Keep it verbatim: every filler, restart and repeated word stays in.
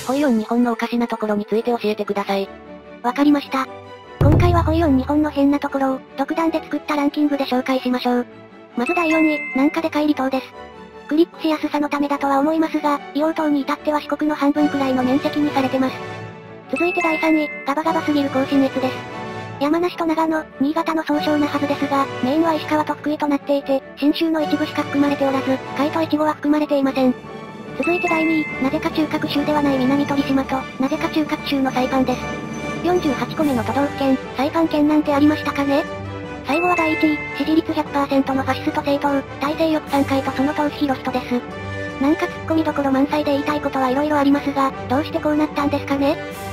ホイオン日本のおかしなところについて教えてください。 わかりました。今回はホイオン日本の変なところを、独断で作ったランキングで紹介しましょう。まずだいよんい、なんかでかい離島です。クリックしやすさのためだとは思いますが、硫黄島に至っては四国の半分くらいの面積にされてます。続いてだいさんい、ガバガバすぎる甲信越です。山梨と長野、新潟の総称なはずですが、メインは石川と福井となっていて、信州の一部しか含まれておらず、海と越後は含まれていません。続いてだいにい、なぜか中核州ではない南鳥島と、なぜか中核州のサイパンです。よんじゅうはちこめの都道府県、サイパン県なんてありましたかね？最後はだいいちい、支持率 ひゃくパーセント のファシスト政党、大西翼さんかいとその党首ヒロヒトです。なんか突っ込みどころ満載で言いたいことは色々ありますが、どうしてこうなったんですかね？